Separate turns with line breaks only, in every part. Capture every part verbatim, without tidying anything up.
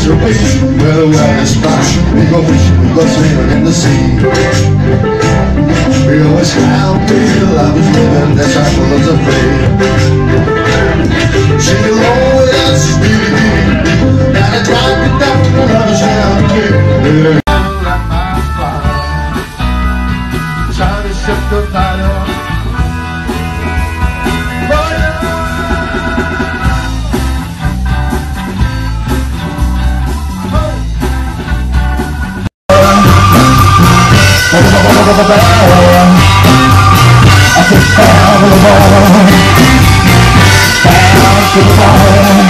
There's a beach where the weather's fine. We go fishing, we go swimming in the sea. We always have real love is living, that's our philosophy. She always has to be, gotta drive me down to love is how to trying to shift the paddle. I said down to the ball, down to the ball,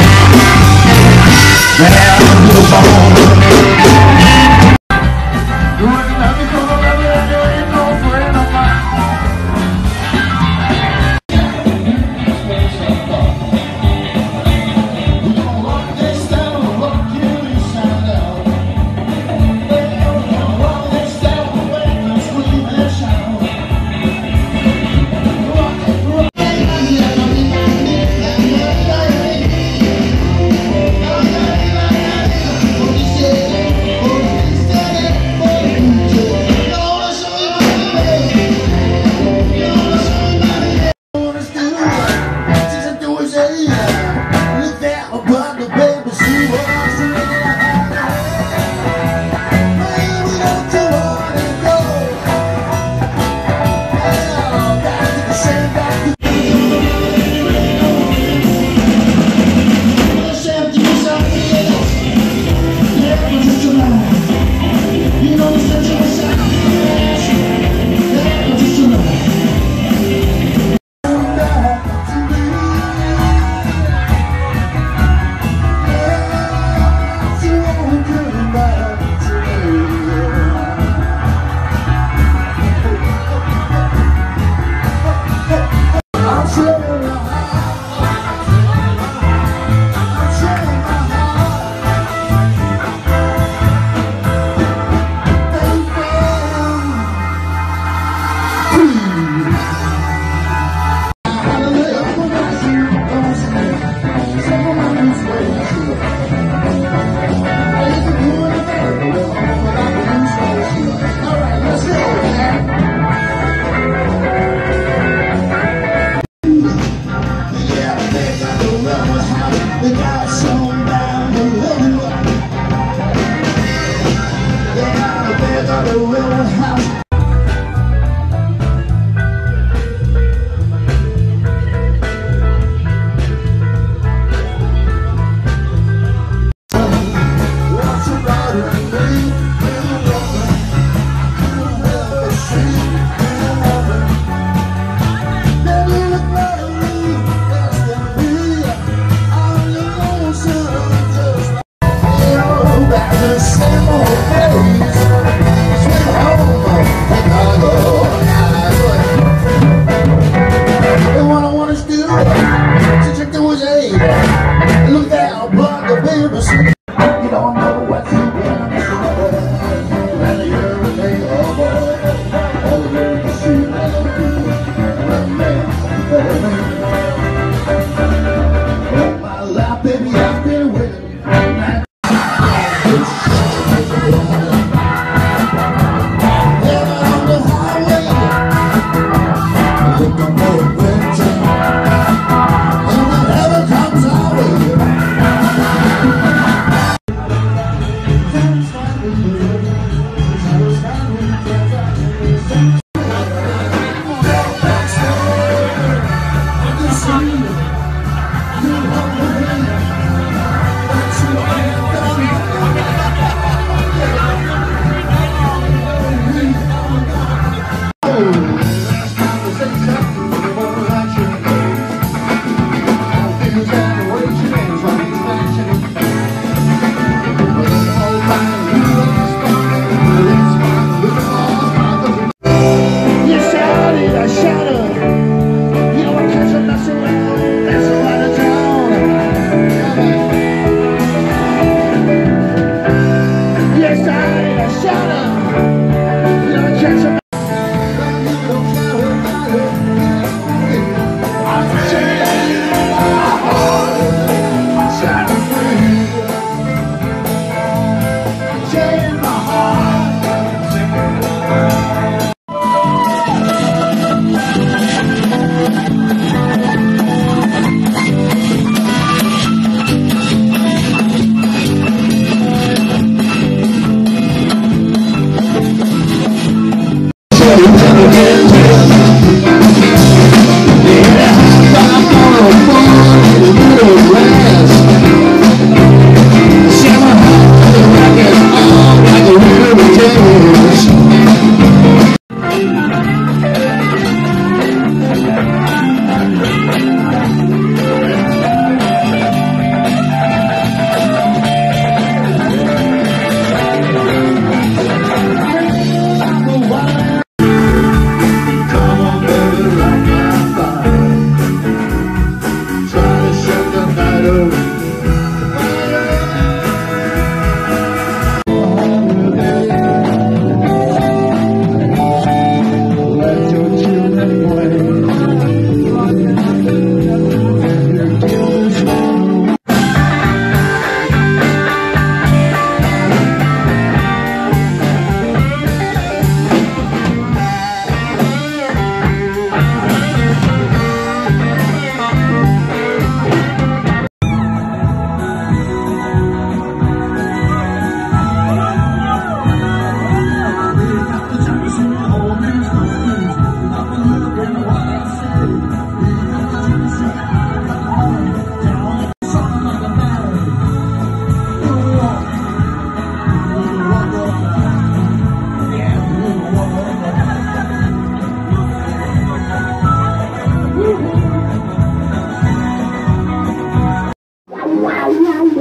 down to the ball. You wouldn't let me go to the level, you ain't no friend of mine. We gon' rock this down, rock you inside out. We gon' rock this down, wake and scream and shout. Yeah.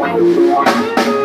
Thank